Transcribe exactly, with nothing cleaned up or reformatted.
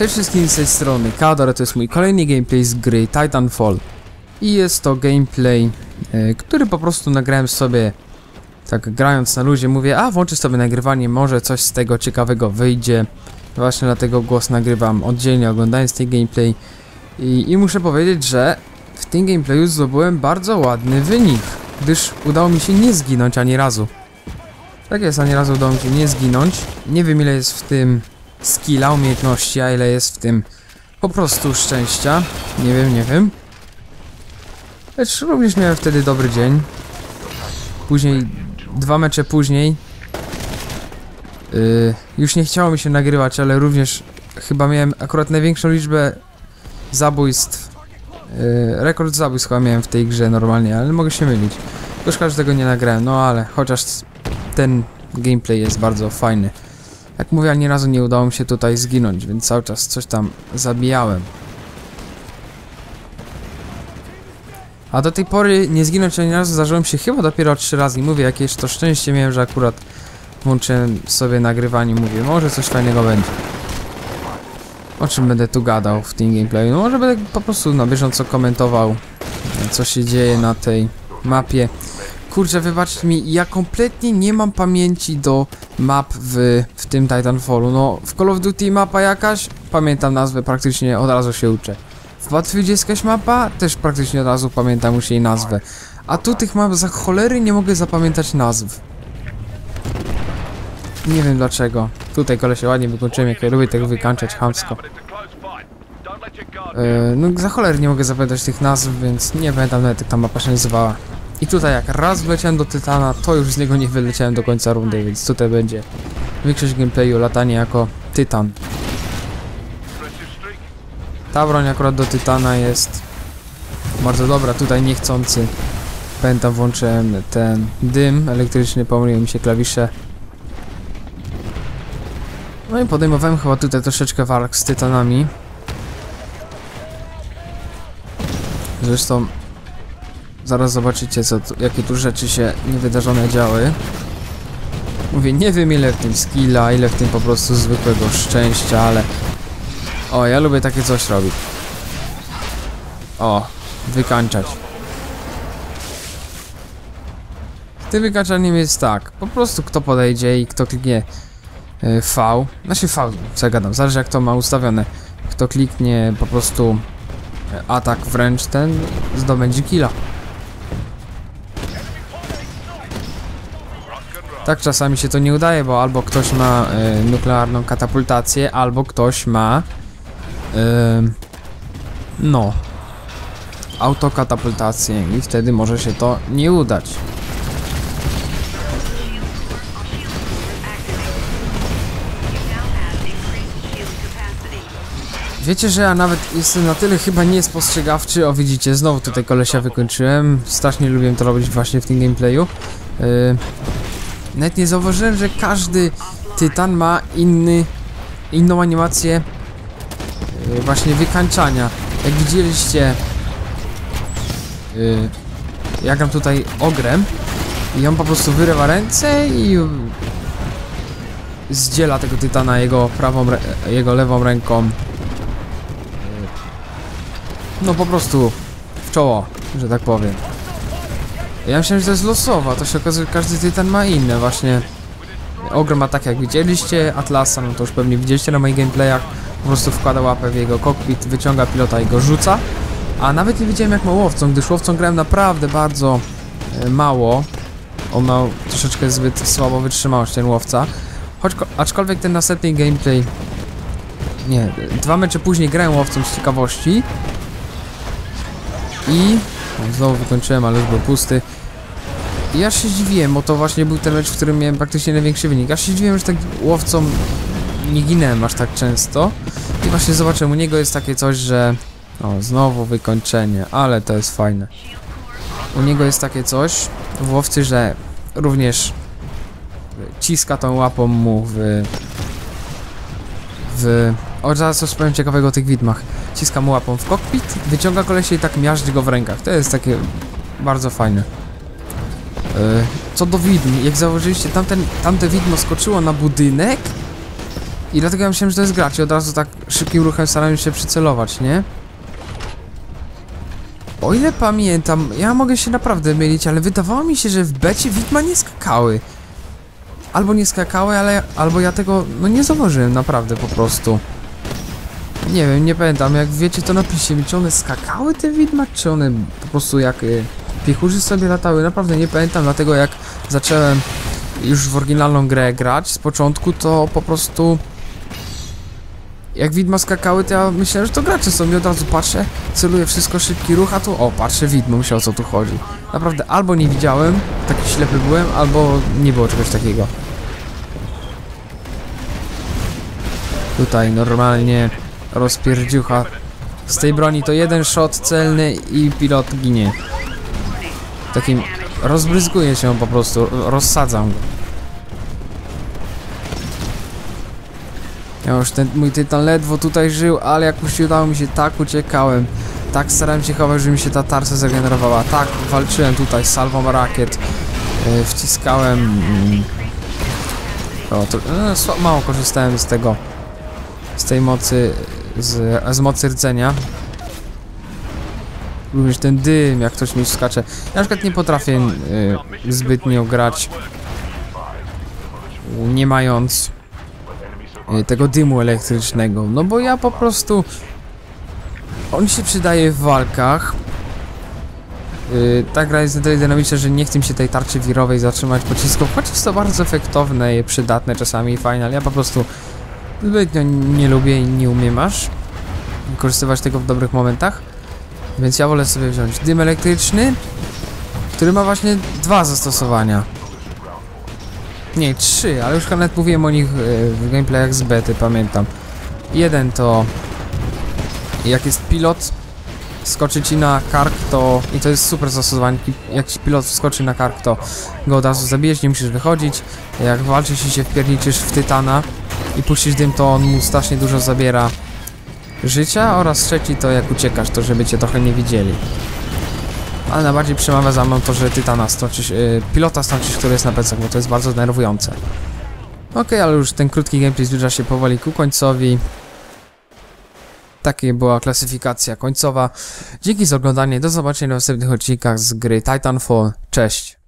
Cześć wszystkim, z tej strony Kador, to jest mój kolejny gameplay z gry Titanfall. I jest to gameplay, yy, który po prostu nagrałem sobie, tak grając na luzie, mówię, a włączę sobie nagrywanie, może coś z tego ciekawego wyjdzie. Właśnie dlatego głos nagrywam oddzielnie, oglądając ten gameplay. I, I muszę powiedzieć, że w tym gameplayu zdobyłem bardzo ładny wynik, gdyż udało mi się nie zginąć ani razu. Tak jest, ani razu udało mi się nie zginąć. Nie wiem, ile jest w tym skilla, umiejętności, a ile jest w tym po prostu szczęścia. Nie wiem, nie wiem. Lecz również miałem wtedy dobry dzień. Później, dwa mecze później yy, już nie chciało mi się nagrywać, ale również chyba miałem akurat największą liczbę zabójstw. Yy, rekord zabójstw chyba miałem w tej grze normalnie, ale mogę się mylić. Już każdego nie nagrałem, no ale chociaż ten gameplay jest bardzo fajny. Jak mówię, ani razu nie udało mi się tutaj zginąć, więc cały czas coś tam zabijałem. A do tej pory nie zginąć ani razu zdarzyłem się chyba dopiero trzy razy. I mówię, jakieś to szczęście miałem, że akurat włączyłem sobie nagrywanie. Mówię, może coś fajnego będzie. O czym będę tu gadał w tym gameplayu? No może będę po prostu na bieżąco komentował, co się dzieje na tej mapie. Kurczę, wybaczcie mi, ja kompletnie nie mam pamięci do map w, w tym Titanfallu. No, w Call of Duty mapa jakaś, pamiętam nazwę, praktycznie od razu się uczę. W Battlefield jest jakaś mapa, też praktycznie od razu pamiętam już jej nazwę. A tu tych map za cholery nie mogę zapamiętać nazw. Nie wiem dlaczego. Tutaj kolesie ładnie wykończyłem, jak ja lubię tego wykańczać chamsko. Yy, no za cholery nie mogę zapamiętać tych nazw, więc nie pamiętam nawet jak ta mapa się nazywała. I tutaj jak raz wleciałem do Tytana, to już z niego nie wyleciałem do końca rundy, więc tutaj będzie większość gameplayu latanie jako Tytan. Ta broń akurat do Tytana jest bardzo dobra, tutaj niechcący. Pamiętam, włączyłem ten dym elektryczny, pomyliły mi się klawisze. No i podejmowałem chyba tutaj troszeczkę walk z Tytanami. Zresztą zaraz zobaczycie, co tu, jakie tu rzeczy się niewydarzone działy. Mówię, nie wiem ile w tym skilla, ile w tym po prostu zwykłego szczęścia, ale... O, ja lubię takie coś robić. O, wykańczać. Z tym wykańczaniem jest tak, po prostu kto podejdzie i kto kliknie y, V, znaczy V, co ja gadam, zależy jak to ma ustawione. Kto kliknie po prostu atak wręcz, ten zdobędzie killa. Tak czasami się to nie udaje, bo albo ktoś ma y, nuklearną katapultację, albo ktoś ma y, no autokatapultację i wtedy może się to nie udać. Wiecie, że ja nawet jestem na tyle chyba niespostrzegawczy. O, widzicie, znowu tutaj kolesia wykończyłem. Strasznie lubię to robić właśnie w tym gameplayu. Yy, Nawet nie zauważyłem, że każdy Tytan ma inny, inną animację yy, właśnie wykańczania. Jak widzieliście, yy, ja gram tutaj ogrem i on po prostu wyrywa ręce i yy, zdziela tego Tytana jego prawą, jego lewą ręką. Yy, no po prostu w czoło, że tak powiem. Ja myślałem, że to jest losowa, to się okazuje, że każdy Tytan ma inne właśnie. Ogr ma tak jak widzieliście, Atlasa, no to już pewnie widzieliście na moich gameplayach. Po prostu wkłada łapę w jego kokpit, wyciąga pilota i go rzuca. A nawet nie wiedziałem jak ma łowcą, gdyż łowcą grałem naprawdę bardzo e, mało. On ma troszeczkę zbyt słabo wytrzymałość ten łowca. Choć, aczkolwiek ten następny gameplay... Nie, dwa mecze później grałem łowcą z ciekawości. I... No, znowu wykończyłem, ale już był pusty. I ja się zdziwiłem, bo to właśnie był ten mecz, w którym miałem praktycznie największy wynik. Ja się zdziwiłem, że tak łowcą nie ginęłem aż tak często. I właśnie zobaczyłem, u niego jest takie coś, że... O, znowu wykończenie, ale to jest fajne. U niego jest takie coś w łowcy, że również ciska tą łapą mu w... w... O, zaraz coś powiem ciekawego o tych widmach. Ciska mu łapą w kokpit, wyciąga kolesie i tak miażdży go w rękach. To jest takie bardzo fajne. Yy, co do widm, jak zauważyliście, tamten, tamte widmo skoczyło na budynek I dlatego ja myślałem, że to jest gracz i od razu tak szybkim ruchem starałem się przycelować, nie? O ile pamiętam, ja mogę się naprawdę mylić, ale wydawało mi się, że w becie widma nie skakały. Albo nie skakały, ale albo ja tego no nie zauważyłem naprawdę po prostu. Nie wiem, nie pamiętam, jak wiecie to napiszcie mi, czy one skakały te widma, czy one po prostu jak y, piechurzy sobie latały, naprawdę nie pamiętam, dlatego jak zacząłem już w oryginalną grę grać z początku, to po prostu jak widma skakały, to ja myślałem, że to gracze są i od razu patrzę, celuję wszystko, szybki ruch, a tu o, patrzę widmo, myślałem, o co tu chodzi. Naprawdę albo nie widziałem, taki ślepy byłem, albo nie było czegoś takiego. Tutaj normalnie rozpierdziucha. Z tej broni to jeden shot celny i pilot ginie. Takim rozbryzguje się po prostu, rozsadzam go. Ja już ten mój tytan ledwo tutaj żył, ale jak już udało mi się, tak uciekałem. Tak starałem się chować, żeby mi się ta tarcza zregenerowała. Tak walczyłem tutaj z salwą rakiet. Yy, wciskałem. Yy. O, to, yy, mało korzystałem z tego. Z tej mocy. Z, z mocy rdzenia. Również ten dym, jak ktoś mi skacze. Ja na przykład nie potrafię yy, zbytnio grać. Nie mając tego dymu elektrycznego, no bo ja po prostu on się przydaje w walkach. Yy, ta gra jest na tyle dynamiczna, że nie chcę mi się tej tarczy wirowej zatrzymać pocisków, chociaż jest to bardzo efektowne i przydatne czasami i fajne, ale ja po prostu zbytnio nie lubię i nie umiem aż wykorzystywać tego w dobrych momentach, więc ja wolę sobie wziąć dym elektryczny, który ma właśnie dwa zastosowania. Nie, trzy, ale już nawet mówiłem o nich w gameplayach z bety, pamiętam. Jeden to jak jest pilot, skoczy ci na kark, to i to jest super zastosowanie. Jak ci pilot wskoczy na kark, to go od razu zabijesz, nie musisz wychodzić. Jak walczysz i się wpierniczysz w tytana i puścisz dym, to on mu strasznie dużo zabiera życia. Oraz trzeci to jak uciekasz, to żeby cię trochę nie widzieli. Ale najbardziej przemawia za mną to, że tytana stoczysz, yy, pilota stoczysz, który jest na plecach, bo to jest bardzo denerwujące. Okej, okay, ale już ten krótki gameplay zbliża się powoli ku końcowi. Taka była klasyfikacja końcowa. Dzięki za oglądanie, do zobaczenia w następnych odcinkach z gry Titanfall. Cześć!